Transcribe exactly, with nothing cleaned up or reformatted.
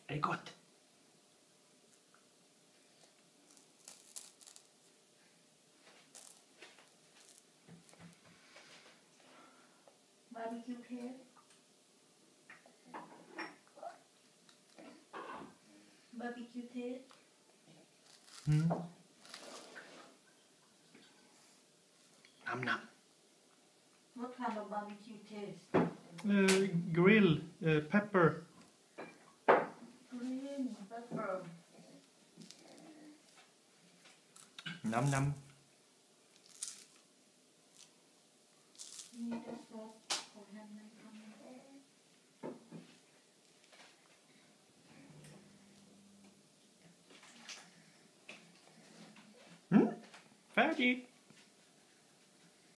Är det gott? Barbecue taste. Barbecue taste. Mm. Nam nam. What kind of barbecue taste? Uh, grill, uh, pepper. Green pepper. Nam nam. Need a sauce for him and coming there. Mm. Färdig.